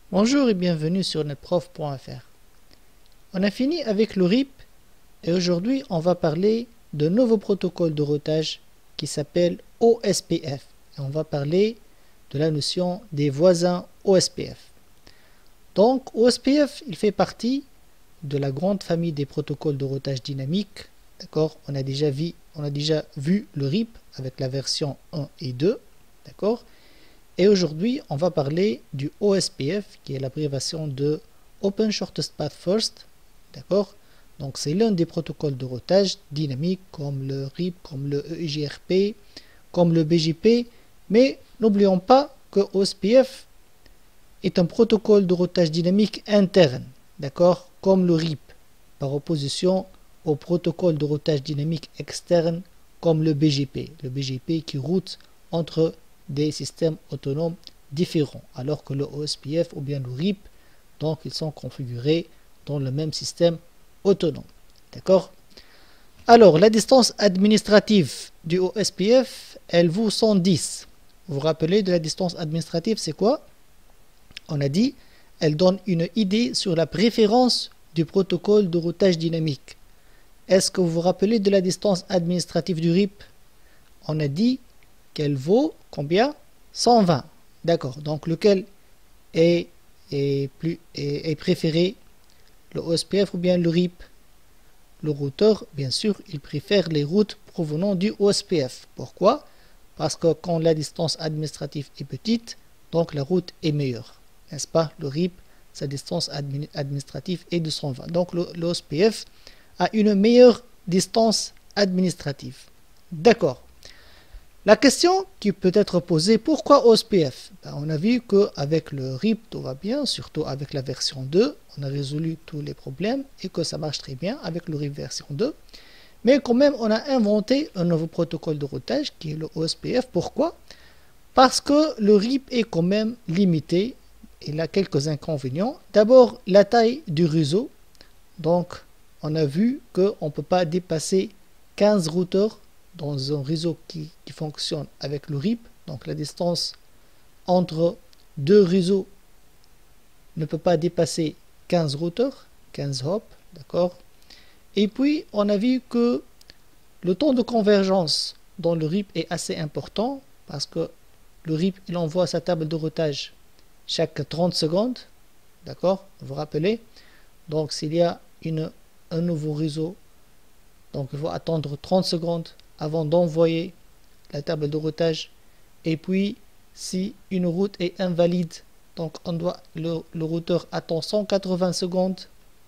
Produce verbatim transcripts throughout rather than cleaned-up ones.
Bonjour et bienvenue sur netprof point F R. On a fini avec le R I P et aujourd'hui on va parler d'un nouveau protocole de routage qui s'appelle O S P F. Et on va parler de la notion des voisins O S P F. Donc O S P F, il fait partie de la grande famille des protocoles de routage dynamique. D'accord, on a déjà vu, on a déjà vu le R I P avec la version un et deux. D'accord. Et aujourd'hui, on va parler du O S P F, qui est l'abréviation de Open Shortest Path First. D'accord? Donc, c'est l'un des protocoles de routage dynamique, comme le R I P, comme le E I G R P, comme le B G P. Mais n'oublions pas que O S P F est un protocole de routage dynamique interne. D'accord? Comme le R I P, par opposition au protocole de routage dynamique externe, comme le B G P. Le B G P qui route entre des systèmes autonomes différents, alors que le O S P F ou bien le R I P, donc ils sont configurés dans le même système autonome. D'accord? Alors, la distance administrative du O S P F, elle vaut cent dix. Vous vous rappelez de la distance administrative, c'est quoi? On a dit, elle donne une idée sur la préférence du protocole de routage dynamique. Est-ce que vous vous rappelez de la distance administrative du R I P? On a dit qu'elle vaut combien? cent vingt. D'accord. Donc lequel est, est, plus, est, est préféré? Le O S P F ou bien le R I P? Le routeur, bien sûr, il préfère les routes provenant du O S P F. Pourquoi? Parce que quand la distance administrative est petite, donc la route est meilleure. N'est-ce pas? Le R I P, sa distance admi administrative est de cent vingt. Donc le, le O S P F a une meilleure distance administrative. D'accord. La question qui peut être posée, pourquoi O S P F? Ben, on a vu qu'avec le R I P, tout va bien, surtout avec la version deux, on a résolu tous les problèmes et que ça marche très bien avec le R I P version deux. Mais quand même, on a inventé un nouveau protocole de routage qui est le O S P F. Pourquoi? Parce que le R I P est quand même limité. Il a quelques inconvénients. D'abord, la taille du réseau. Donc, on a vu qu'on ne peut pas dépasser quinze routeurs dans un réseau qui, qui fonctionne avec le R I P. Donc la distance entre deux réseaux ne peut pas dépasser quinze routeurs, quinze hops, d'accord. Et puis on a vu que le temps de convergence dans le R I P est assez important parce que le R I P il envoie sa table de routage chaque trente secondes, d'accord, vous vous rappelez. Donc s'il y a une, un nouveau réseau, donc il faut attendre trente secondes avant d'envoyer la table de routage. Et puis si une route est invalide, donc on doit le, le routeur attend cent quatre-vingts secondes.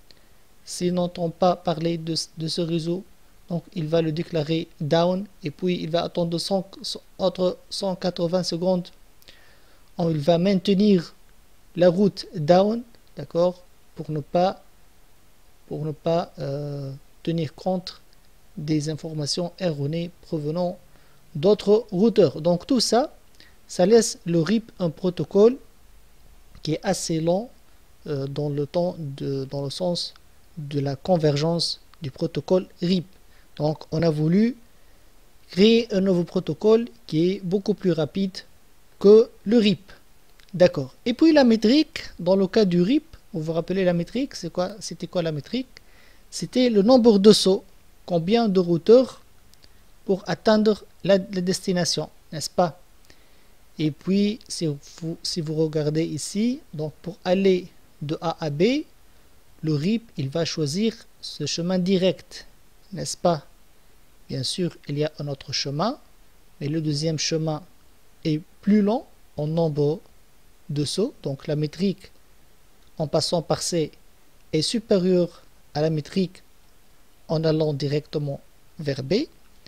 S'il n'entend pas parler de, de ce réseau, donc il va le déclarer down et puis il va attendre cent, entre cent quatre-vingts secondes. On, il va maintenir la route down, d'accord, pour ne pas pour ne pas euh, tenir compte des informations erronées provenant d'autres routeurs. Donc tout ça, ça laisse le R I P un protocole qui est assez lent euh, dans le temps de, dans le sens de la convergence du protocole R I P. Donc on a voulu créer un nouveau protocole qui est beaucoup plus rapide que le R I P. D'accord. Et puis la métrique, dans le cas du R I P, vous vous rappelez la métrique, c'est quoi? C'était quoi la métrique? C'était le nombre de sauts. Combien de routeurs pour atteindre la, la destination, n'est-ce pas? Et puis, si vous, si vous regardez ici, donc pour aller de A à B, le R I P, il va choisir ce chemin direct, n'est-ce pas? Bien sûr, il y a un autre chemin, mais le deuxième chemin est plus long en nombre de sauts. Donc la métrique, en passant par C, est supérieure à la métrique en allant directement vers B,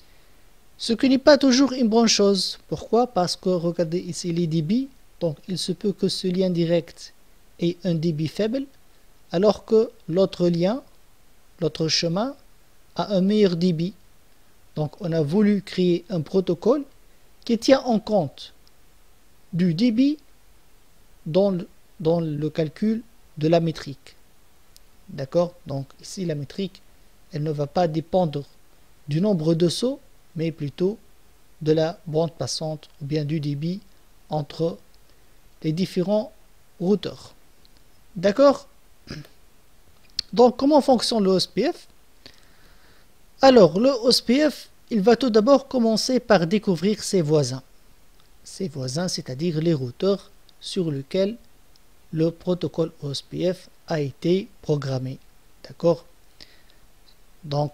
ce qui n'est pas toujours une bonne chose. Pourquoi? Parce que regardez ici les débits, donc il se peut que ce lien direct ait un débit faible, alors que l'autre lien, l'autre chemin, a un meilleur débit. Donc on a voulu créer un protocole qui tient en compte du débit dans le, dans le calcul de la métrique. D'accord? Donc ici la métrique, elle ne va pas dépendre du nombre de sauts, mais plutôt de la bande passante ou bien du débit entre les différents routeurs. D'accord? Donc, comment fonctionne le O S P F? Alors, le O S P F, il va tout d'abord commencer par découvrir ses voisins. Ses voisins, c'est-à-dire les routeurs sur lesquels le protocole O S P F a été programmé. D'accord? Donc,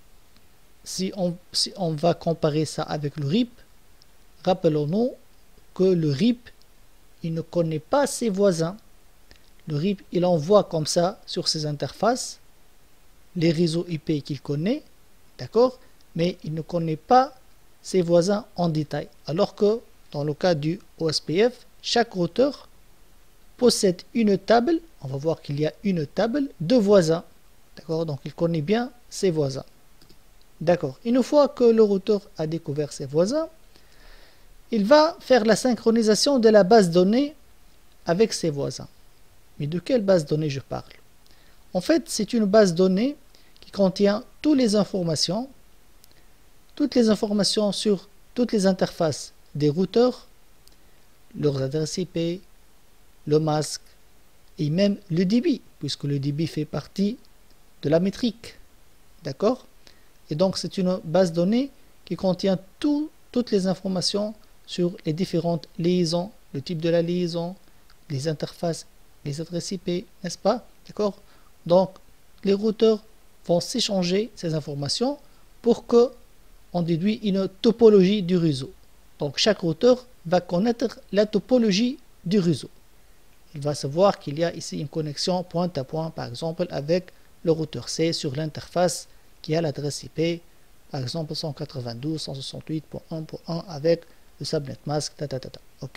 si on, si on va comparer ça avec le R I P, rappelons-nous que le R I P, il ne connaît pas ses voisins. Le R I P, il envoie comme ça sur ses interfaces les réseaux I P qu'il connaît, d'accord, mais il ne connaît pas ses voisins en détail. Alors que dans le cas du O S P F, chaque routeur possède une table, on va voir qu'il y a une table de voisins, d'accord, donc il connaît bien ses voisins. D'accord, une fois que le routeur a découvert ses voisins, il va faire la synchronisation de la base donnée avec ses voisins. Mais de quelle base donnée je parle? En fait, c'est une base donnée qui contient toutes les informations, toutes les informations sur toutes les interfaces des routeurs, leurs adresses I P, le masque et même le débit, puisque le débit fait partie de la métrique. D'accord? Et donc, c'est une base donnée qui contient tout, toutes les informations sur les différentes liaisons, le type de la liaison, les interfaces, les adresses I P, n'est-ce pas? D'accord? Donc, les routeurs vont s'échanger ces informations pour que on déduise une topologie du réseau. Donc, chaque routeur va connaître la topologie du réseau. Il va savoir qu'il y a ici une connexion point à point, par exemple, avec le routeur C sur l'interface qui a l'adresse I P, par exemple cent quatre-vingt-douze dot cent soixante-huit dot un dot un avec le subnet mask, ta, ta, ta, ta. Ok?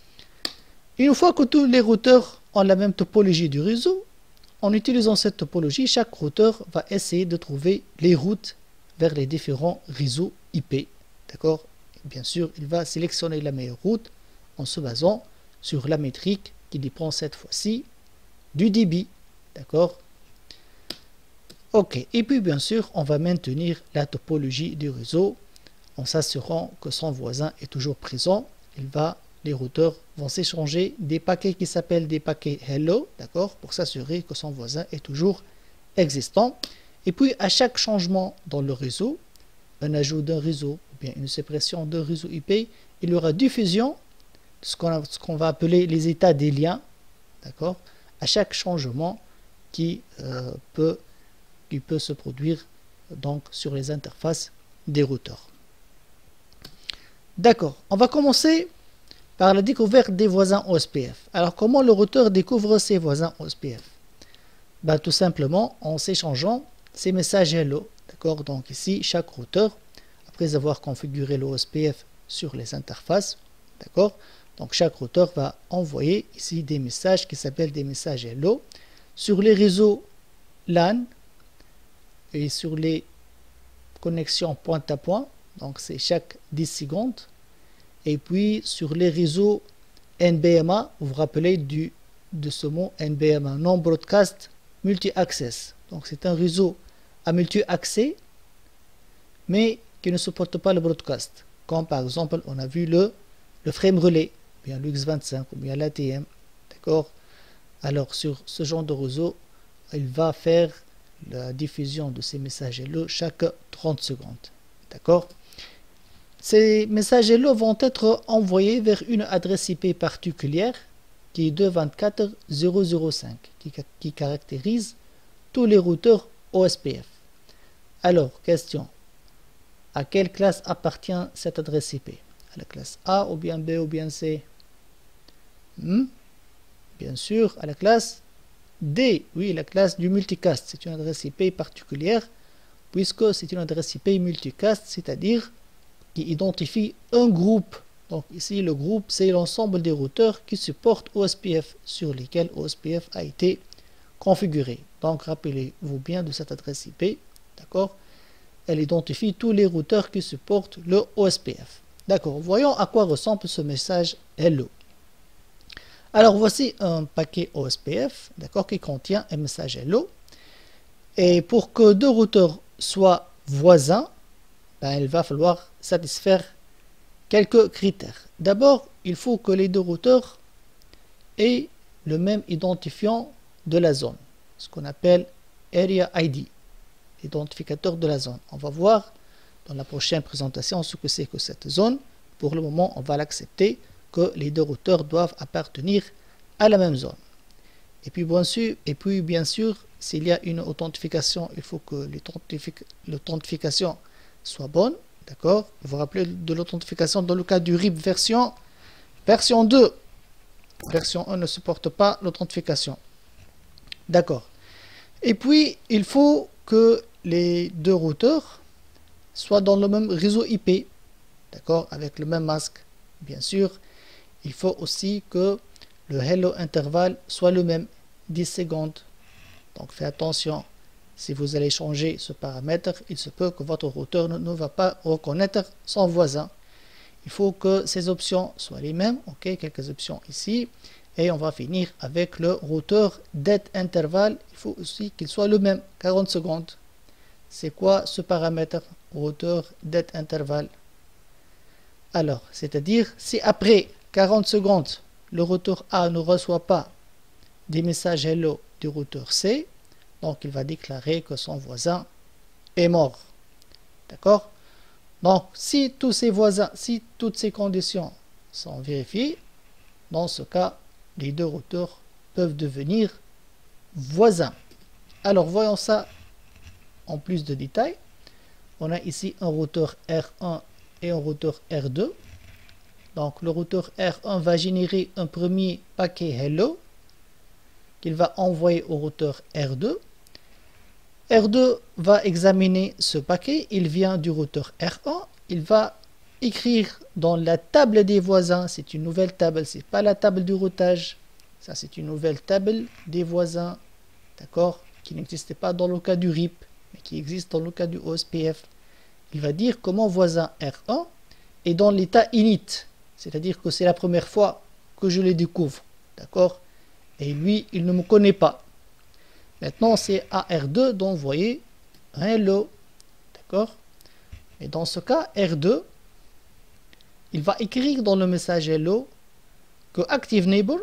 Une fois que tous les routeurs ont la même topologie du réseau, en utilisant cette topologie, chaque routeur va essayer de trouver les routes vers les différents réseaux I P. D'accord? Bien sûr, il va sélectionner la meilleure route en se basant sur la métrique qui dépend cette fois-ci du débit. D'accord? Ok. Et puis, bien sûr, on va maintenir la topologie du réseau en s'assurant que son voisin est toujours présent. Il va les routeurs vont s'échanger des paquets qui s'appellent des paquets hello, d'accord, pour s'assurer que son voisin est toujours existant. Et puis, à chaque changement dans le réseau, un ajout d'un réseau, ou bien une suppression d'un réseau I P, il y aura diffusion, ce qu'on qu'on va appeler les états des liens, d'accord, à chaque changement qui, euh, peut, qui peut se produire donc sur les interfaces des routeurs. D'accord, on va commencer par la découverte des voisins O S P F. Alors, comment le routeur découvre ses voisins O S P F? Ben, tout simplement en s'échangeant ces messages hello. D'accord? Donc ici, chaque routeur, après avoir configuré le O S P F sur les interfaces, d'accord? Donc chaque routeur va envoyer ici des messages qui s'appellent des messages hello sur les réseaux LAN et sur les connexions point à point. Donc c'est chaque dix secondes. Et puis sur les réseaux N B M A, vous vous rappelez du, de ce mot N B M A, Non-Broadcast Multi-Access. Donc c'est un réseau à multi-accès, mais qui ne supporte pas le broadcast. Comme par exemple, on a vu le, le frame relais, ou bien l'U X vingt-cinq, ou bien l'A T M. D'accord? Alors sur ce genre de réseau, il va faire la diffusion de ces messages hello chaque trente secondes. D'accord? Ces messages hello vont être envoyés vers une adresse I P particulière qui est deux cent vingt-quatre point zéro zéro cinq, qui, qui caractérise tous les routeurs O S P F. Alors, question. À quelle classe appartient cette adresse I P? À la classe A ou bien B ou bien C? hmm? Bien sûr, à la classe D. Oui, la classe du multicast. C'est une adresse I P particulière puisque c'est une adresse I P multicast, c'est-à-dire qui identifie un groupe. Donc ici, le groupe, c'est l'ensemble des routeurs qui supportent O S P F, sur lesquels O S P F a été configuré. Donc rappelez-vous bien de cette adresse I P, d'accord? Elle identifie tous les routeurs qui supportent le O S P F. D'accord, voyons à quoi ressemble ce message hello. Alors voici un paquet O S P F, d'accord, qui contient un message hello. Et pour que deux routeurs soient voisins, ben, il va falloir satisfaire quelques critères. D'abord, il faut que les deux routeurs aient le même identifiant de la zone, ce qu'on appelle Area I D, l'identificateur de la zone. On va voir dans la prochaine présentation ce que c'est que cette zone. Pour le moment, on va l'accepter que les deux routeurs doivent appartenir à la même zone. Et puis bien sûr, et puis bien sûr, s'il y a une authentification, il faut que l'authentification soit bonne. D'accord? Vous vous rappelez de l'authentification dans le cas du R I P version, version deux. Version un ne supporte pas l'authentification. D'accord. Et puis, il faut que les deux routeurs soient dans le même réseau I P. D'accord? Avec le même masque. Bien sûr, il faut aussi que le hello intervalle soit le même, dix secondes. Donc, faites attention. Si vous allez changer ce paramètre, il se peut que votre routeur ne, ne va pas reconnaître son voisin. Il faut que ces options soient les mêmes. Ok, quelques options ici. Et on va finir avec le routeur date intervalle. Il faut aussi qu'il soit le même, quarante secondes. C'est quoi ce paramètre routeur date intervalle? Alors, c'est-à-dire, si après quarante secondes, le routeur A ne reçoit pas des messages hello du routeur C, donc il va déclarer que son voisin est mort. D'accord? Donc, si tous ces voisins, si toutes ces conditions sont vérifiées, dans ce cas, les deux routeurs peuvent devenir voisins. Alors, voyons ça en plus de détails. On a ici un routeur R un et un routeur R deux. Donc, le routeur R un va générer un premier paquet hello qu'il va envoyer au routeur R deux. R deux va examiner ce paquet, il vient du routeur R un, il va écrire dans la table des voisins, c'est une nouvelle table, c'est pas la table du routage, ça c'est une nouvelle table des voisins, d'accord, qui n'existait pas dans le cas du R I P, mais qui existe dans le cas du O S P F. Il va dire que mon voisin R un est dans l'état init, c'est-à-dire que c'est la première fois que je le découvre, d'accord, et lui, il ne me connaît pas. Maintenant, c'est à R deux d'envoyer un hello. D'accord? Et dans ce cas, R deux, il va écrire dans le message hello que Active Neighbor,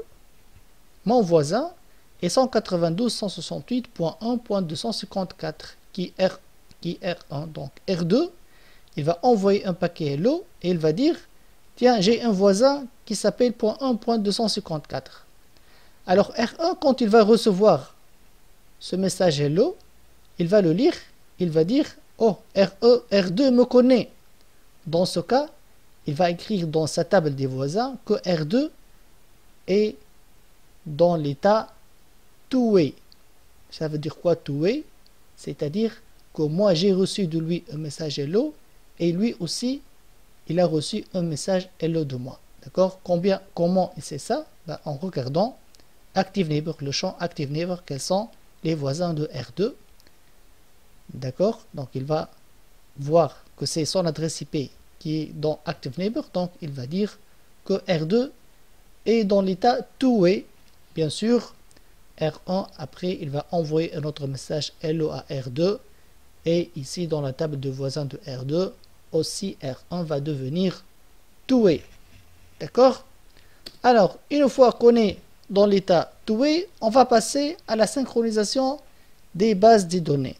mon voisin, est cent quatre-vingt-douze point cent soixante-huit point un point deux cent cinquante-quatre, qui est, R, qui est R un. Donc R deux, il va envoyer un paquet hello et il va dire, tiens, j'ai un voisin qui s'appelle .un point deux cent cinquante-quatre. Alors R un, quand il va recevoir ce message hello, il va le lire, il va dire oh, R deux me connaît. Dans ce cas, il va écrire dans sa table des voisins que R deux est dans l'état two-way. Ça veut dire quoi two-way? C'est-à-dire que moi j'ai reçu de lui un message hello et lui aussi il a reçu un message hello de moi. D'accord? Combien, comment il sait ça? Ben, en regardant Active Neighbor, le champ Active Neighbor, quels sont les voisins de R deux. D'accord? Donc il va voir que c'est son adresse I P qui est dans Active Neighbor, donc il va dire que R deux est dans l'état two-way. Bien sûr, R un, après, il va envoyer un autre message hello à R deux, et ici dans la table de voisins de R deux, aussi R un va devenir two-way. D'accord? Alors, une fois qu'on est dans l'état two-way, on va passer à la synchronisation des bases de données.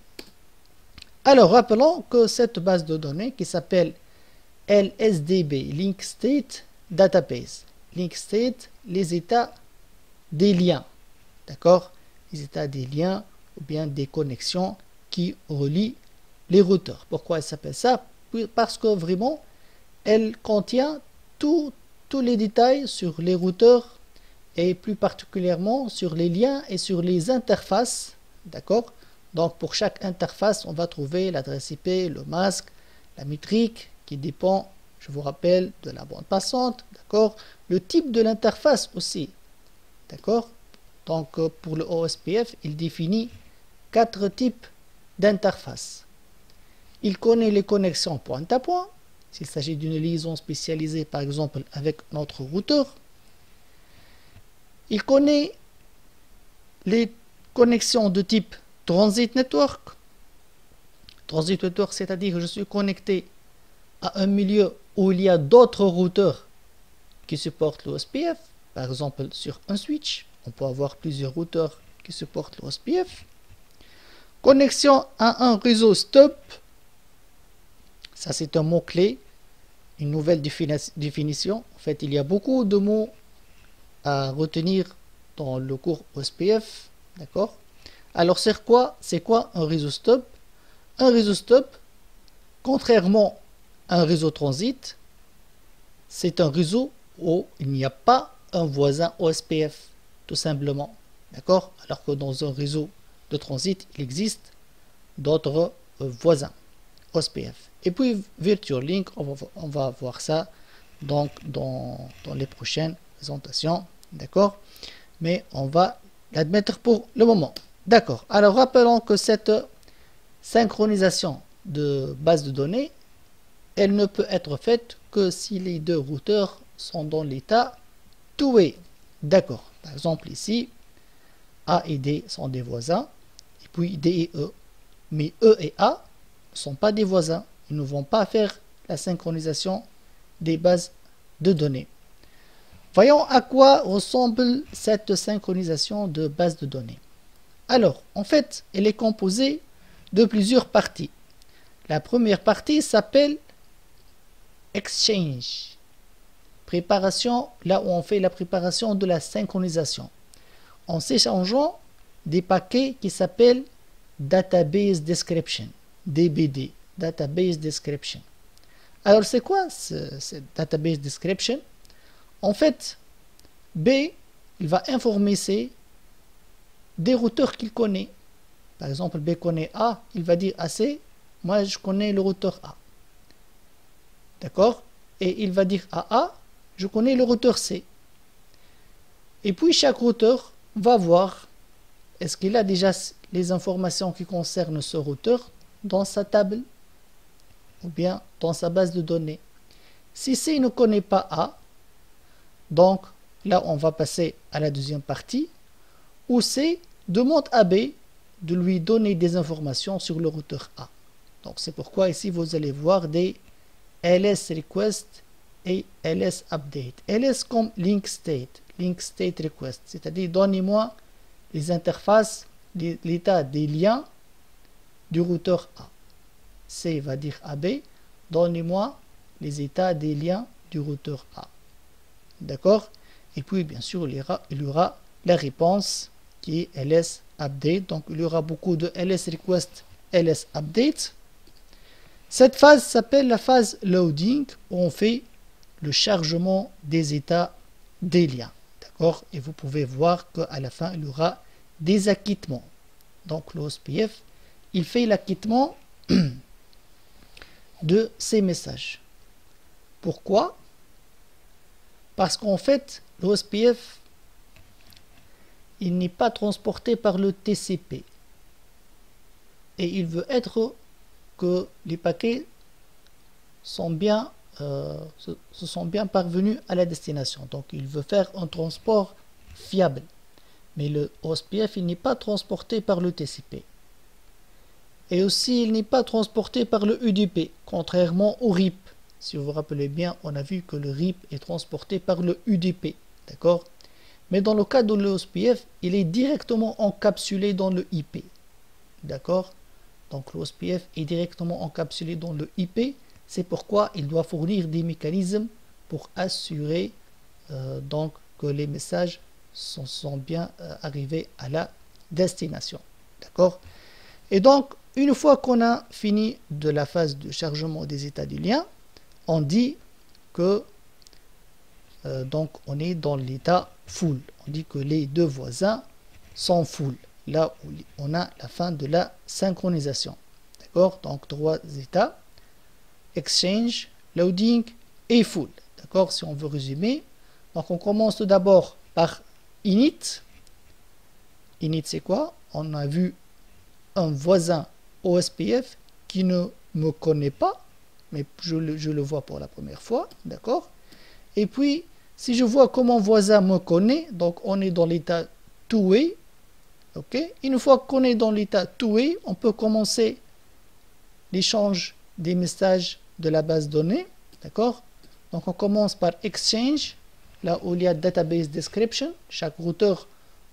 Alors, rappelons que cette base de données qui s'appelle L S D B, Link State Database. Link State, les états des liens. D'accord? Les états des liens ou bien des connexions qui relient les routeurs. Pourquoi elle s'appelle ça? Parce que vraiment, elle contient tous les détails sur les routeurs et plus particulièrement sur les liens et sur les interfaces. D'accord? Donc pour chaque interface, on va trouver l'adresse I P, le masque, la métrique qui dépend, je vous rappelle, de la bande passante. D'accord? Le type de l'interface aussi. D'accord? Donc pour le O S P F, il définit quatre types d'interfaces. Il connaît les connexions point à point, s'il s'agit d'une liaison spécialisée par exemple avec notre routeur. Il connaît les connexions de type Transit Network. Transit Network, c'est-à-dire que je suis connecté à un milieu où il y a d'autres routeurs qui supportent l'O S P F. Par exemple, sur un switch, on peut avoir plusieurs routeurs qui supporte l'O S P F. Connexion à un réseau stop. Ça, c'est un mot-clé, une nouvelle définition. En fait, il y a beaucoup de mots à retenir dans le cours O S P F. D'accord? Alors, c'est quoi, c'est quoi un réseau stop? Un réseau stop, contrairement à un réseau transit, c'est un réseau où il n'y a pas un voisin O S P F, tout simplement. D'accord? Alors que dans un réseau de transit, il existe d'autres euh, voisins O S P F. Et puis, Virtual Link, on va, on va voir ça donc dans, dans les prochaines présentations. D'accord? Mais on va l'admettre pour le moment. D'accord. Alors, rappelons que cette synchronisation de base de données, elle ne peut être faite que si les deux routeurs sont dans l'état two-way. D'accord. Par exemple, ici, A et D sont des voisins, et puis D et E. Mais E et A ne sont pas des voisins. Ils ne vont pas faire la synchronisation des bases de données. Voyons à quoi ressemble cette synchronisation de base de données. Alors, en fait, elle est composée de plusieurs parties. La première partie s'appelle Exchange. Préparation, là où on fait la préparation de la synchronisation. En s'échangeant des paquets qui s'appellent Database Description, D B D, Database Description. Alors, c'est quoi ce, ce Database Description? En fait, B, il va informer C des routeurs qu'il connaît. Par exemple, B connaît A, il va dire à C, moi je connais le routeur A. D'accord? Et il va dire à A, je connais le routeur C. Et puis chaque routeur va voir est-ce qu'il a déjà les informations qui concernent ce routeur dans sa table ou bien dans sa base de données. Si C ne connaît pas A, donc là on va passer à la deuxième partie où C demande à B de lui donner des informations sur le routeur A. Donc c'est pourquoi ici vous allez voir des L S request et L S update. L S comme link state, link state request, c'est-à-dire donnez-moi les interfaces, l'état des liens du routeur A. C va dire à B, donnez-moi les états des liens du routeur A. D'accord? Et puis bien sûr il y aura, il y aura la réponse qui est L S update. Donc il y aura beaucoup de L S request, L S update. Cette phase s'appelle la phase loading où on fait le chargement des états des liens. D'accord? Et vous pouvez voir qu'à la fin il y aura des acquittements. Donc l'O S P F il fait l'acquittement de ces messages. Pourquoi? Parce qu'en fait l'O S P F il n'est pas transporté par le T C P et il veut être que les paquets sont bien, euh, se, se sont bien parvenus à la destination. Donc il veut faire un transport fiable. Mais le O S P F il n'est pas transporté par le T C P. Et aussi il n'est pas transporté par le U D P, contrairement au R I P. Si vous vous rappelez bien, on a vu que le R I P est transporté par le U D P. D'accord? Mais dans le cas de l'O S P F, il est directement encapsulé dans le I P. D'accord? Donc l'O S P F est directement encapsulé dans le I P. C'est pourquoi il doit fournir des mécanismes pour assurer euh, donc que les messages sont, sont bien euh, arrivés à la destination. D'accord? Et donc, une fois qu'on a fini de la phase de chargement des états du lien, on dit que euh, donc on est dans l'état full. On dit que les deux voisins sont full. Là où on a la fin de la synchronisation. D'accord? Donc trois états, exchange, loading et full. D'accord? Si on veut résumer, donc on commence tout d'abord par init. Init c'est quoi? On a vu un voisin O S P F qui ne me connaît pas, mais je le, je le vois pour la première fois. D'accord? Et puis, si je vois comment voisin me connaît, donc on est dans l'état two-way. Ok, une fois qu'on est dans l'état two-way, on peut commencer l'échange des messages de la base donnée. D'accord? Donc on commence par exchange, là où il y a database description. Chaque routeur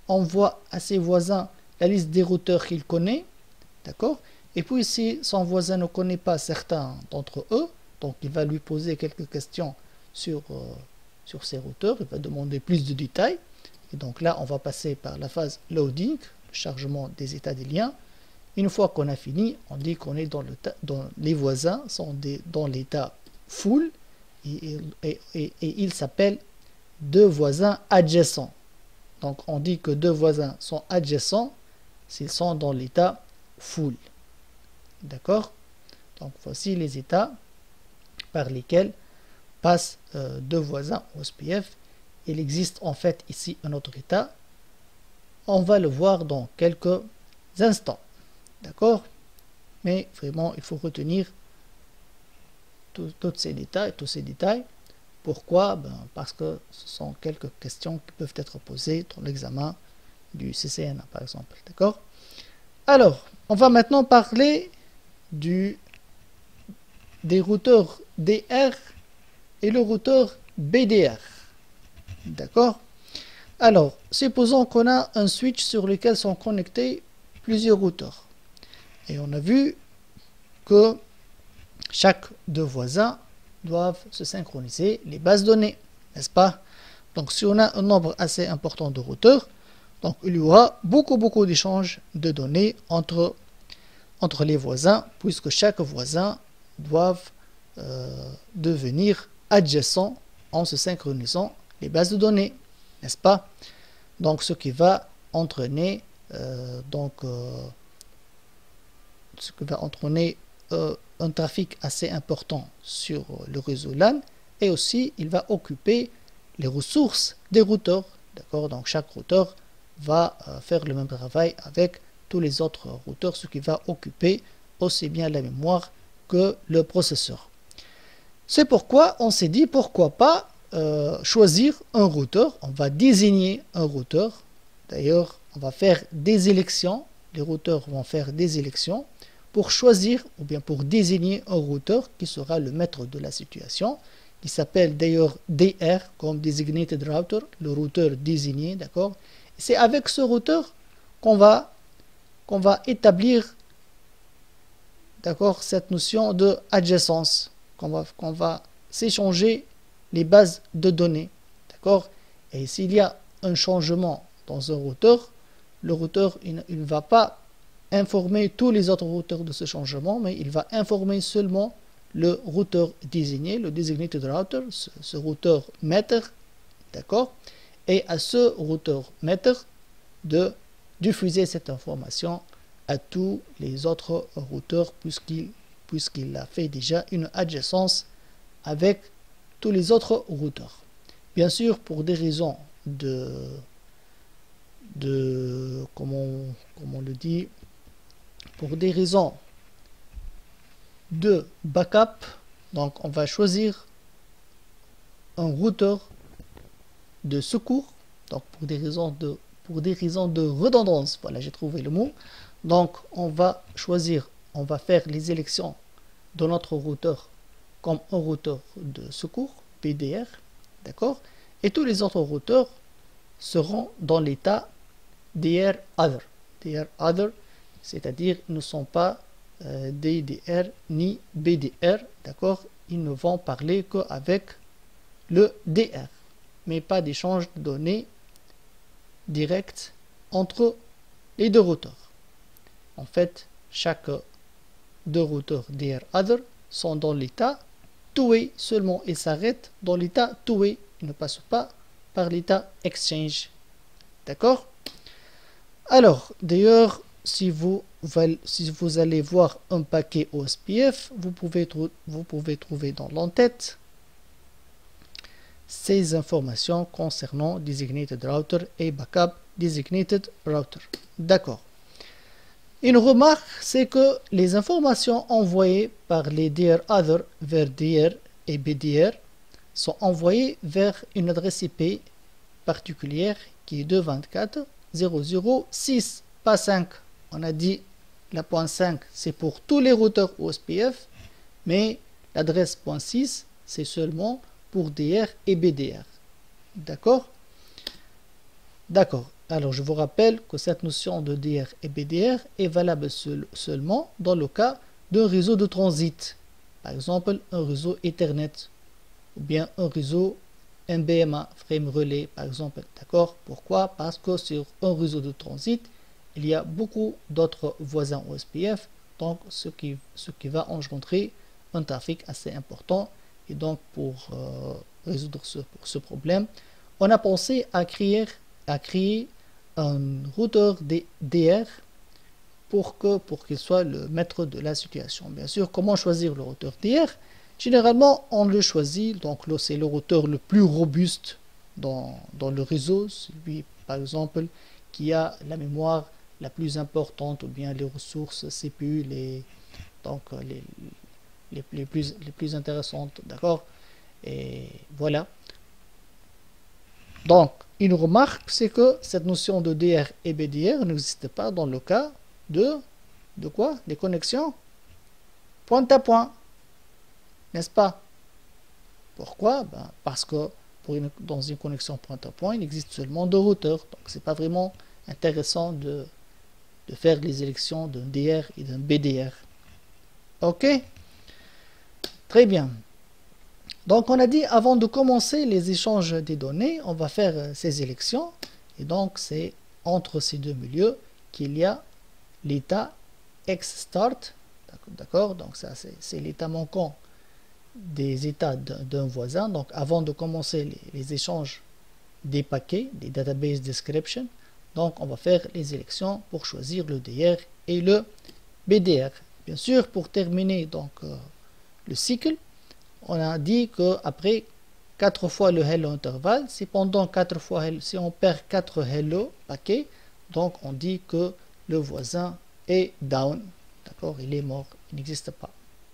envoie à ses voisins la liste des routeurs qu'il connaît, d'accord? Et puis si son voisin ne connaît pas certains d'entre eux, donc il va lui poser quelques questions sur, euh, sur ces routeurs, il va demander plus de détails. Et donc là, on va passer par la phase loading, le chargement des états des liens. Une fois qu'on a fini, on dit qu'on est dans le dans les voisins sont des, dans l'état full et, et, et, et ils s'appellent deux voisins adjacents. Donc on dit que deux voisins sont adjacents s'ils sont dans l'état full. D'accord? Donc voici les états par lesquels passent euh, deux voisins O S P F. Il existe en fait ici un autre état. On va le voir dans quelques instants. D'accord? Mais vraiment, il faut retenir tous ces détails, tous ces détails. Pourquoi? Ben, parce que ce sont quelques questions qui peuvent être posées dans l'examen du C C N A, par exemple. D'accord? Alors, on va maintenant parler du, des routeurs D R et le routeur B D R. D'accord? Alors, supposons qu'on a un switch sur lequel sont connectés plusieurs routeurs. Et on a vu que chaque deux voisins doivent se synchroniser les bases données, n'est-ce pas? Donc si on a un nombre assez important de routeurs, donc il y aura beaucoup beaucoup d'échanges de données entre, entre les voisins, puisque chaque voisin doit euh, devenir adjacent en se synchronisant les bases de données, n'est-ce pas? Donc ce qui va entraîner euh, donc euh, ce qui va entraîner euh, un trafic assez important sur le réseau LAN, et aussi il va occuper les ressources des routeurs. D'accord? Donc chaque routeur va euh, faire le même travail avec tous les autres routeurs, ce qui va occuper aussi bien la mémoire que le processeur. C'est pourquoi on s'est dit pourquoi pas euh, choisir un routeur. On va désigner un routeur. D'ailleurs, on va faire des élections. Les routeurs vont faire des élections pour choisir ou bien pour désigner un routeur qui sera le maître de la situation, qui s'appelle d'ailleurs D R comme Designated Router, le routeur désigné, d'accord? C'est avec ce routeur qu'on va, qu'on va établir, d'accord, cette notion de adjacence, qu'on va, qu'on va s'échanger les bases de données, d'accord? Et s'il y a un changement dans un routeur, le routeur il ne va pas informer tous les autres routeurs de ce changement, mais il va informer seulement le routeur désigné, le designated router, ce, ce routeur maître, d'accord? Et à ce routeur maître de diffuser cette information à tous les autres routeurs, puisqu'il puisqu'il a fait déjà une adjacence avec tous les autres routeurs. Bien sûr, pour des raisons de, de comment, comment on le dit, pour des raisons de backup, donc on va choisir un routeur de secours, donc pour des raisons de, pour des raisons de redondance, voilà, j'ai trouvé le mot. Donc on va choisir, on va faire les élections de notre routeur comme un routeur de secours, P D R, d'accord? Et tous les autres routeurs seront dans l'état D R Other. D R Other, c'est-à-dire ils ne sont pas euh, D D R ni B D R, d'accord? Ils ne vont parler qu'avec le D R, mais pas d'échange de données direct entre les deux routeurs. En fait, chaque deux routeurs D R Other sont dans l'état two-way seulement et s'arrêtent dans l'état two-way. Ils ne passent pas par l'état exchange. D'accord? Alors, d'ailleurs, si vous, si vous allez voir un paquet O S P F, vous pouvez, vous pouvez trouver dans l'entête ces informations concernant Designated Router et Backup Designated Router. D'accord. Une remarque, c'est que les informations envoyées par les D R Other vers D R et B D R sont envoyées vers une adresse I P particulière qui est deux cent vingt-quatre point zéro zéro six, pas cinq. On a dit la point cinq, c'est pour tous les routeurs O S P F, mais l'adresse point six, c'est seulement pour D R et B D R. D'accord? D'accord. Alors, je vous rappelle que cette notion de D R et B D R est valable seul, seulement dans le cas d'un réseau de transit. Par exemple, un réseau Ethernet ou bien un réseau M B M A, frame relais, par exemple. D'accord? Pourquoi? Parce que sur un réseau de transit, il y a beaucoup d'autres voisins O S P F, donc ce qui, ce qui va engendrer un trafic assez important. Et donc, pour euh, résoudre ce, pour ce problème, on a pensé à créer, à créer un routeur D R pour que pour qu'il soit le maître de la situation. Bien sûr, comment choisir le routeur D R? Généralement, on le choisit, donc c'est le routeur le plus robuste dans, dans le réseau, celui par exemple qui a la mémoire la plus importante ou bien les ressources C P U les, donc, les, les, les, plus, les plus intéressantes, d'accord? Et voilà. Donc, une remarque, c'est que cette notion de D R et B D R n'existe pas dans le cas de, de quoi? Des connexions point à point, n'est-ce pas? Pourquoi? Ben, parce que pour une, dans une connexion point à point, il existe seulement deux routeurs. Donc, c'est pas vraiment intéressant de, de faire les élections d'un D R et d'un B D R. Ok? Très bien. Donc, on a dit, avant de commencer les échanges des données, on va faire euh, ces élections. Et donc, c'est entre ces deux milieux qu'il y a l'état X-start. D'accord? Donc, ça, c'est l'état manquant des états d'un voisin. Donc, avant de commencer les, les échanges des paquets, des database description, donc, on va faire les élections pour choisir le D R et le B D R. Bien sûr, pour terminer donc euh, le cycle, on a dit que après quatre fois le hello intervalle, c'est pendant quatre fois hello, si on perd quatre hello paquets, donc on dit que le voisin est down, d'accord, il est mort, il n'existe pas.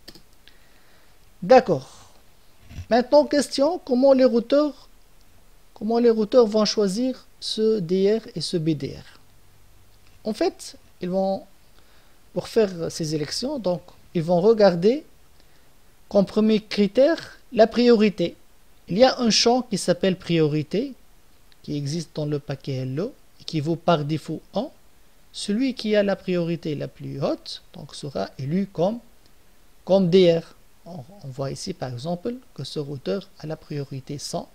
D'accord. Maintenant, question, comment les routeurs, comment les routeurs vont choisir ce D R et ce B D R? En fait, ils vont, pour faire ces élections, donc, ils vont regarder comme premier critère la priorité. Il y a un champ qui s'appelle priorité, qui existe dans le paquet hello, et qui vaut par défaut un. Celui qui a la priorité la plus haute, donc, sera élu comme, comme D R. On, on voit ici par exemple que ce routeur a la priorité cent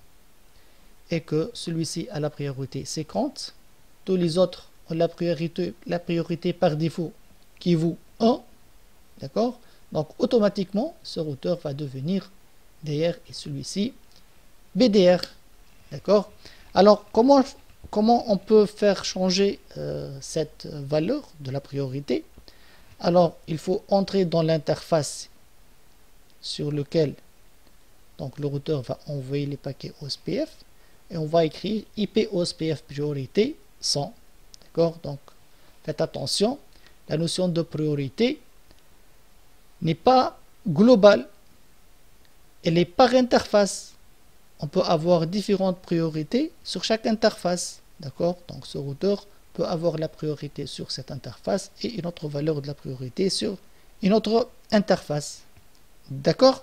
et que celui-ci a la priorité cinquante. Tous les autres ont la priorité, la priorité par défaut qui vaut un. D'accord? Donc automatiquement, ce routeur va devenir D R et celui-ci B D R. D'accord? Alors comment, comment on peut faire changer euh, cette valeur de la priorité? Alors il faut entrer dans l'interface sur lequel donc le routeur va envoyer les paquets O S P F et on va écrire I P O S P F priorité cent. D'accord? Donc faites attention, la notion de priorité n'est pas globale, elle est par interface. On peut avoir différentes priorités sur chaque interface. D'accord? Donc ce routeur peut avoir la priorité sur cette interface et une autre valeur de la priorité sur une autre interface. D'accord?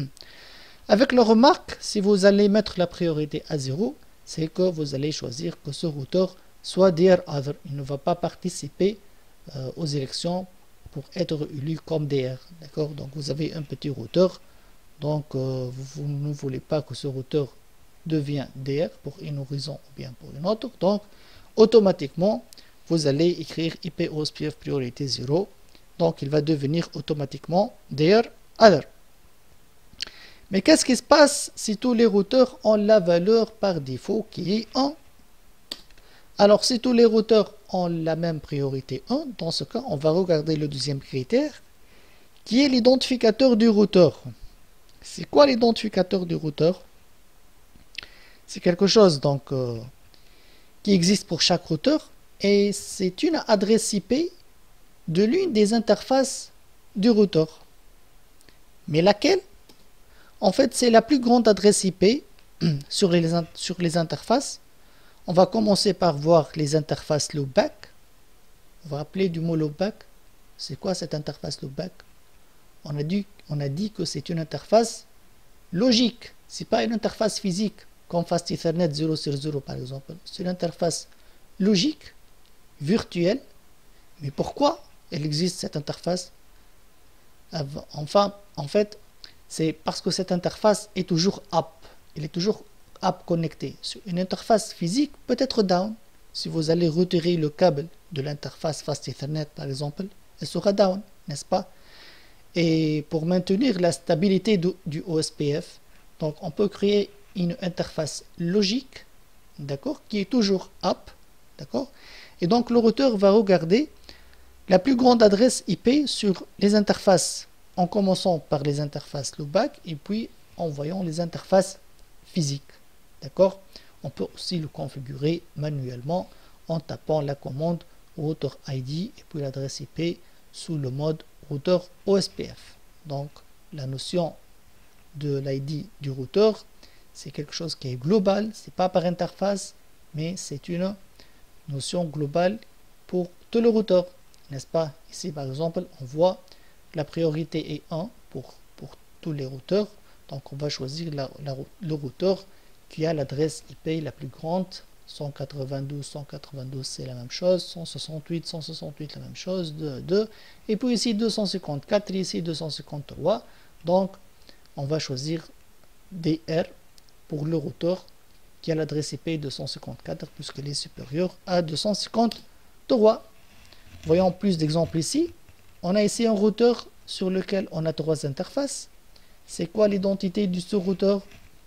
Avec la remarque, si vous allez mettre la priorité à zéro, c'est que vous allez choisir que ce routeur soit D R other. Il ne va pas participer euh, aux élections pour être élu comme D R. D'accord? Donc vous avez un petit routeur. Donc euh, vous, vous ne voulez pas que ce routeur devienne D R pour une raison ou bien pour une autre. Donc automatiquement, vous allez écrire I P O S P F priorité zéro. Donc il va devenir automatiquement D R other. Mais qu'est-ce qui se passe si tous les routeurs ont la valeur par défaut qui est un? Alors si tous les routeurs ont la même priorité un, dans ce cas, on va regarder le deuxième critère, qui est l'identificateur du routeur. C'est quoi l'identificateur du routeur? C'est quelque chose donc euh, qui existe pour chaque routeur, et c'est une adresse I P de l'une des interfaces du routeur. Mais laquelle? En fait, c'est la plus grande adresse I P sur les, sur les interfaces. On va commencer par voir les interfaces loopback. On va rappeler du mot loopback. C'est quoi cette interface loopback? On a dit, on a dit que c'est une interface logique. Ce n'est pas une interface physique, comme Fast Ethernet zéro sur zéro par exemple. C'est une interface logique, virtuelle. Mais pourquoi elle existe cette interface? Enfin, en fait, c'est parce que cette interface est toujours up. Elle est toujours up connectée. Une interface physique peut être down. Si vous allez retirer le câble de l'interface Fast Ethernet, par exemple, elle sera down, n'est-ce pas? Et pour maintenir la stabilité du, du O S P F, donc on peut créer une interface logique, d'accord, qui est toujours up, d'accord. Et donc le routeur va regarder la plus grande adresse I P sur les interfaces, en commençant par les interfaces loopback et puis en voyant les interfaces physiques, d'accord. On peut aussi le configurer manuellement en tapant la commande router I D et puis l'adresse I P sous le mode routeur O S P F. Donc la notion de l'I D du routeur, c'est quelque chose qui est global, c'est pas par interface, mais c'est une notion globale pour tout le routeur, n'est-ce pas? Ici par exemple, on voit que la priorité est un pour, pour tous les routeurs, donc on va choisir la, la, le routeur qui a l'adresse I P la plus grande. Cent quatre-vingt-douze, cent quatre-vingt-douze c'est la même chose, cent soixante-huit, cent soixante-huit la même chose, deux, deux, et puis ici deux cent cinquante-quatre, ici deux cent cinquante-trois, donc on va choisir D R pour le routeur qui a l'adresse I P deux cent cinquante-quatre puisqu'elle est supérieure à deux cent cinquante-trois. Voyons plus d'exemples ici. On a ici un routeur sur lequel on a trois interfaces. C'est quoi l'identité du sous-routeur?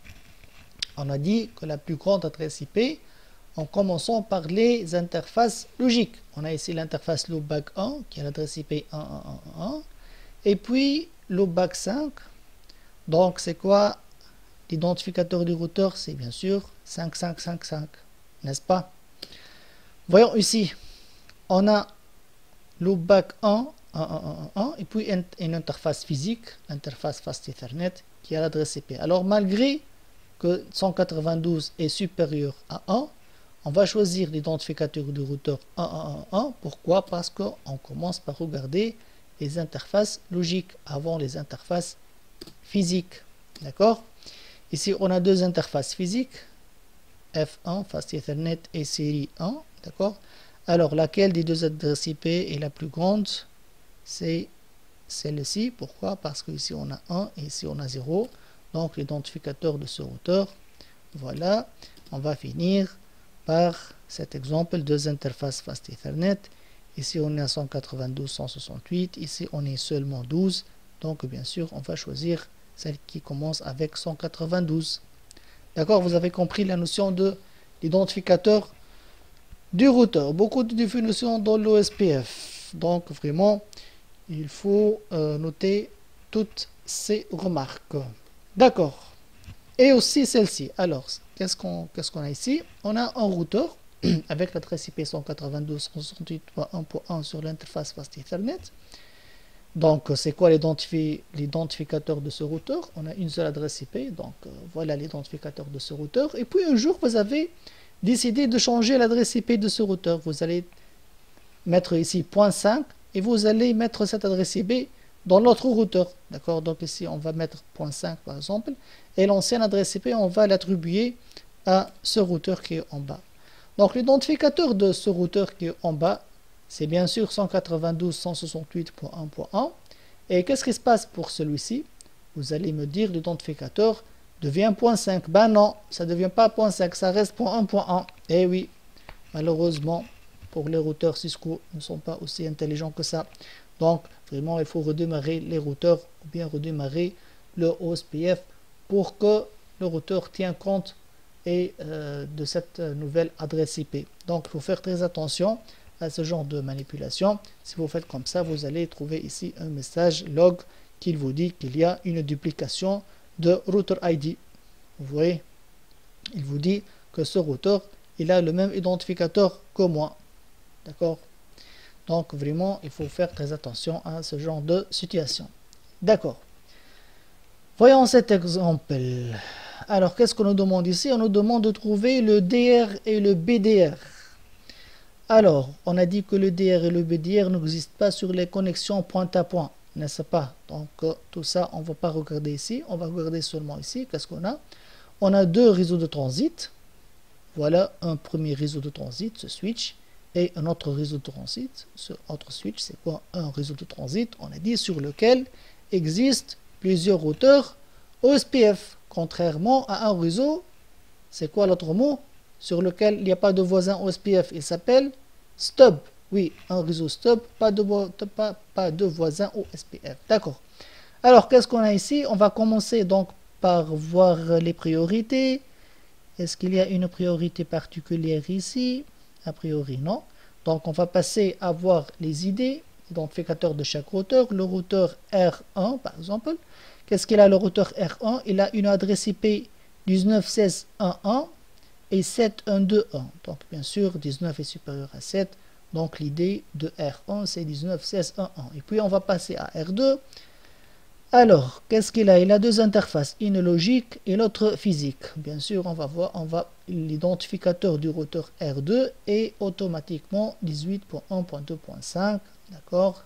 On a dit que la plus grande adresse I P, en commençant par les interfaces logiques. On a ici l'interface loopback un qui a l'adresse I P un un un un, et puis loopback cinq. Donc c'est quoi l'identificateur du routeur? C'est bien sûr cinq cinq cinq cinq, n'est-ce pas? Voyons ici, on a loopback un un un un un et puis une, une interface physique, l'interface Fast Ethernet qui a l'adresse I P. Alors malgré que cent quatre-vingt-douze est supérieur à un, on va choisir l'identificateur du routeur un un un un. Pourquoi? Parce qu'on commence par regarder les interfaces logiques avant les interfaces physiques. D'accord? Ici, on a deux interfaces physiques, F un, Fast Ethernet et série un. D'accord? Alors, laquelle des deux adresses I P est la plus grande? C'est celle-ci. Pourquoi? Parce qu'ici, on a un et ici, on a zéro. Donc, l'identificateur de ce routeur, voilà. On va finir par cet exemple, deux interfaces Fast Ethernet. Ici, on est à cent quatre-vingt-douze, cent soixante-huit. Ici, on est seulement douze. Donc, bien sûr, on va choisir celle qui commence avec cent quatre-vingt-douze. D'accord? Vous avez compris la notion de l'identificateur du routeur. Beaucoup de définitions dans l'O S P F. Donc, vraiment, il faut euh, noter toutes ces remarques. D'accord. Et aussi celle-ci. Alors, qu'est-ce qu'on qu'est-ce qu'on a ici? On a un routeur avec l'adresse I P cent quatre-vingt-douze dot cent soixante-huit dot un point un sur l'interface Fast Ethernet. Donc, c'est quoi l'identificateur de ce routeur? On a une seule adresse I P, donc euh, voilà l'identificateur de ce routeur. Et puis un jour, vous avez décidé de changer l'adresse I P de ce routeur. Vous allez mettre ici point cinq et vous allez mettre cette adresse I P dans l'autre routeur. D'accord? Donc ici, on va mettre point cinq par exemple. Et l'ancienne adresse I P, on va l'attribuer à ce routeur qui est en bas. Donc l'identificateur de ce routeur qui est en bas, c'est bien sûr cent quatre-vingt-douze dot cent soixante-huit dot un point un. Et qu'est-ce qui se passe pour celui-ci? Vous allez me dire l'identificateur devient point cinq. Ben non, ça ne devient pas point cinq, ça reste point un point un. Eh oui, malheureusement, pour les routeurs Cisco, ils ne sont pas aussi intelligents que ça. Donc, vraiment, il faut redémarrer les routeurs ou bien redémarrer le O S P F pour que le routeur tienne compte et, euh, de cette nouvelle adresse I P. Donc, il faut faire très attention à ce genre de manipulation. Si vous faites comme ça, vous allez trouver ici un message log qui vous dit qu'il y a une duplication de router I D. Vous voyez, il vous dit que ce routeur, il a le même identificateur que moi. D'accord? Donc, vraiment, il faut faire très attention à ce genre de situation. D'accord. Voyons cet exemple. Alors, qu'est-ce qu'on nous demande ici? On nous demande de trouver le D R et le B D R. Alors, on a dit que le D R et le B D R n'existent pas sur les connexions point à point, n'est-ce pas? Donc, euh, tout ça, on ne va pas regarder ici. On va regarder seulement ici. Qu'est-ce qu'on a? On a deux réseaux de transit. voilà un premier réseau de transit, ce switch, et un autre réseau de transit. Ce autre switch, c'est quoi? Un réseau de transit, on a dit, sur lequel existent plusieurs routeurs O S P F, contrairement à un réseau, c'est quoi l'autre mot? Sur lequel il n'y a pas de voisin O S P F, il s'appelle stub. Oui, un réseau stub, pas de, pas, pas de voisin O S P F. D'accord. Alors, qu'est-ce qu'on a ici? On va commencer donc par voir les priorités. Est-ce qu'il y a une priorité particulière ici? A priori, non. Donc, on va passer à voir les I D, l'identificateur de chaque routeur. Le routeur R un, par exemple. Qu'est-ce qu'il a, le routeur R un? Il a une adresse I P dix-neuf point seize point un point un et sept point un point deux point un. Donc, bien sûr, dix-neuf est supérieur à sept. Donc, l'idée de R un, c'est dix-neuf point seize point un point un. Et puis, on va passer à R deux. Alors, qu'est-ce qu'il a? Il a deux interfaces, une logique et l'autre physique. Bien sûr, on va voir, on va l'identificateur du routeur R deux est automatiquement dix-huit point un point deux point cinq. D'accord?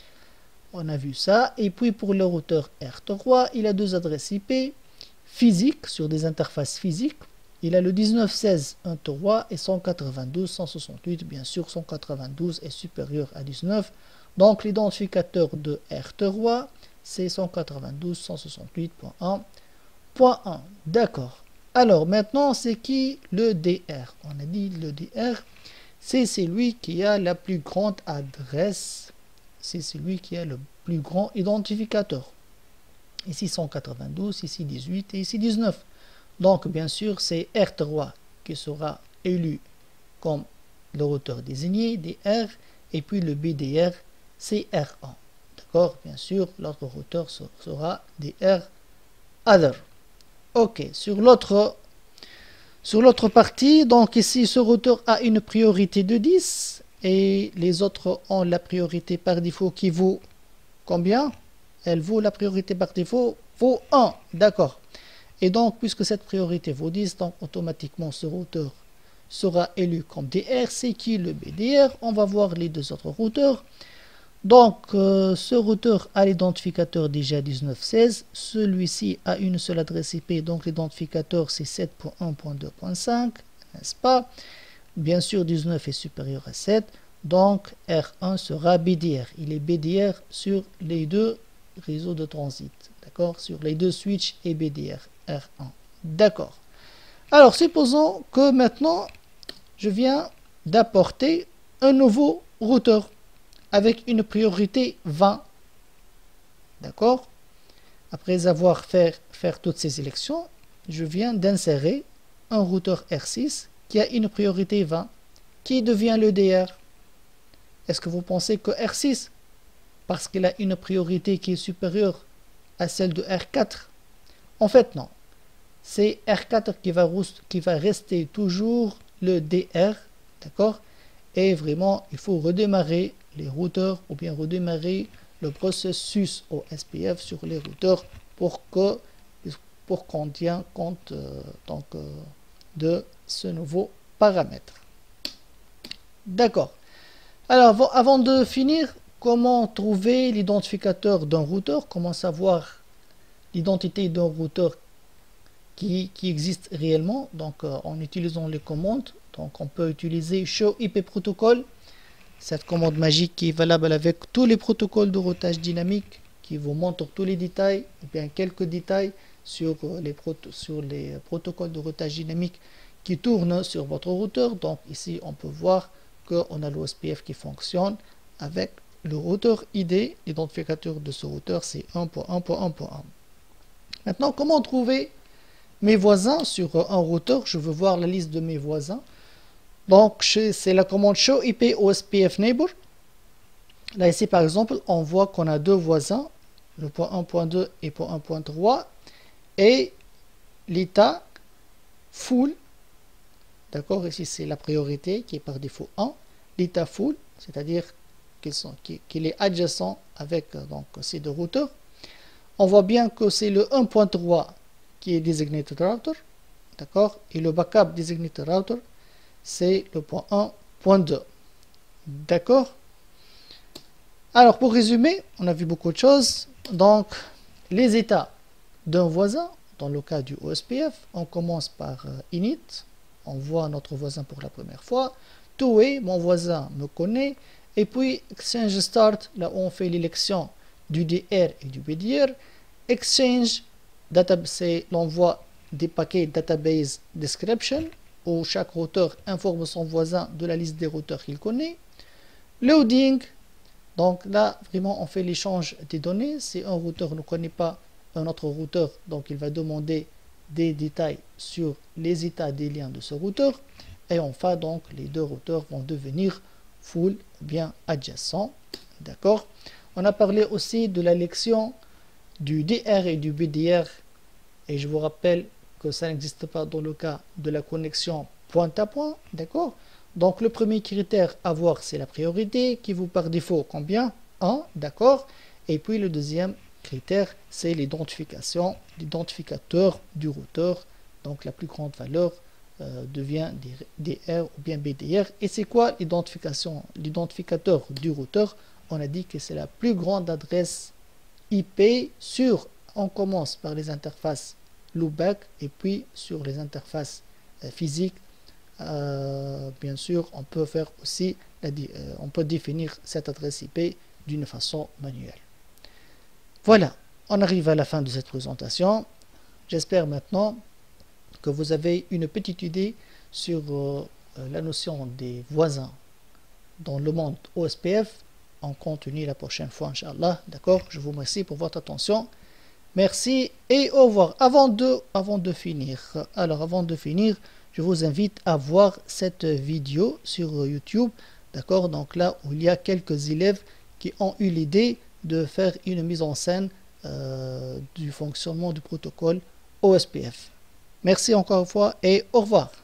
On a vu ça. Et puis, pour le routeur R trois, il a deux adresses I P physiques sur des interfaces physiques. Il a le dix-neuf point seize point un point trois et cent quatre-vingt-douze point cent soixante-huit. Bien sûr, cent quatre-vingt-douze est supérieur à dix-neuf. Donc, l'identificateur de R trois, c'est cent quatre-vingt-douze point cent soixante-huit point un point un. D'accord. Alors, maintenant, c'est qui le D R? On a dit le D R, c'est celui qui a la plus grande adresse. C'est celui qui a le plus grand identificateur. Ici, cent quatre-vingt-douze, ici dix-huit et ici dix-neuf. Donc, bien sûr, c'est R trois qui sera élu comme le routeur désigné, D R, et puis le B D R, c'est R un. D'accord? Bien sûr, l'autre routeur sera D R Other. Ok, sur l'autre sur l'autre partie, donc ici, ce routeur a une priorité de dix, et les autres ont la priorité par défaut qui vaut combien? Elle vaut, la priorité par défaut vaut un. D'accord. Et donc, puisque cette priorité vaut dix, donc automatiquement ce routeur sera élu comme D R. C'est qui le B D R? On va voir les deux autres routeurs. Donc, euh, ce routeur a l'identificateur déjà dix-neuf point seize. Celui-ci a une seule adresse I P, donc l'identificateur c'est sept point un point deux point cinq, n'est-ce pas? Bien sûr, dix-neuf est supérieur à sept, donc R un sera B D R. Il est B D R sur les deux réseaux de transit, d'accord? Sur les deux switches et B D R, R un. D'accord. Alors, supposons que maintenant, je viens d'apporter un nouveau routeur avec une priorité vingt. D'accord? Après avoir fait faire toutes ces élections, je viens d'insérer un routeur R six qui a une priorité vingt. Qui devient le D R? Est-ce que vous pensez que R six, parce qu'il a une priorité qui est supérieure à celle de R quatre? En fait, non. C'est R quatre qui va, qui va rester toujours le D R. D'accord? Et vraiment, il faut redémarrer les routeurs ou bien redémarrer le processus O S P F sur les routeurs pour que pour qu'on tienne compte euh, donc, euh, de ce nouveau paramètre. D'accord. Alors, avant de finir, comment trouver l'identificateur d'un routeur? Comment savoir l'identité d'un routeur qui, qui existe réellement? Donc, euh, en utilisant les commandes, donc on peut utiliser show I P protocol. Cette commande magique qui est valable avec tous les protocoles de routage dynamique, qui vous montre tous les détails, ou bien quelques détails sur les, proto sur les protocoles de routage dynamique qui tournent sur votre routeur. Donc ici, on peut voir qu'on a l'O S P F qui fonctionne avec le routeur I D. L'identificateur de ce routeur, c'est un point un point un point un. Maintenant, comment trouver mes voisins sur un routeur? Je veux voir la liste de mes voisins. Donc, c'est la commande show I P O S P F neighbor. Là, ici, par exemple, on voit qu'on a deux voisins, le point un point deux et point un point trois, et l'état full. D'accord, ici, c'est la priorité qui est par défaut un. L'état full, c'est-à-dire qu'il qu'il est adjacent avec donc, ces deux routeurs. On voit bien que c'est le un point trois qui est designated router. D'accord, et le backup designated router, c'est le point un point deux. D'accord? Alors, pour résumer, on a vu beaucoup de choses. Donc, les états d'un voisin, dans le cas du O S P F, on commence par euh, init, on voit notre voisin pour la première fois. Two-way, mon voisin me connaît. Et puis Exchange Start, là où on fait l'élection du D R et du B D R. Exchange, c'est l'envoi des paquets Database Description, où chaque routeur informe son voisin de la liste des routeurs qu'il connaît. Loading, donc là, vraiment, on fait l'échange des données. Si un routeur ne connaît pas un autre routeur, donc il va demander des détails sur les états des liens de ce routeur. Et enfin, donc, les deux routeurs vont devenir full ou bien adjacents. D'accord. On a parlé aussi de l'élection du D R et du B D R. Et je vous rappelle que ça n'existe pas dans le cas de la connexion point à point. D'accord. Donc, le premier critère à voir, c'est la priorité qui vaut par défaut combien? un. D'accord. Et puis, le deuxième critère, c'est l'identification, l'identificateur du routeur. Donc, la plus grande valeur euh, devient D R ou bien B D R. Et c'est quoi l'identification? L'identificateur du routeur, on a dit que c'est la plus grande adresse I P sur, on commence par les interfaces loopback et puis sur les interfaces euh, physiques. Euh, bien sûr, on peut faire aussi, la, euh, on peut définir cette adresse I P d'une façon manuelle. Voilà, on arrive à la fin de cette présentation. J'espère maintenant que vous avez une petite idée sur euh, la notion des voisins dans le monde O S P F. On continue la prochaine fois, Inch'Allah. D'accord? Je vous remercie pour votre attention. Merci et au revoir. Avant de, avant de finir, alors avant de finir, je vous invite à voir cette vidéo sur YouTube. D'accord? Donc là où il y a quelques élèves qui ont eu l'idée de faire une mise en scène euh, du fonctionnement du protocole O S P F. Merci encore une fois et au revoir.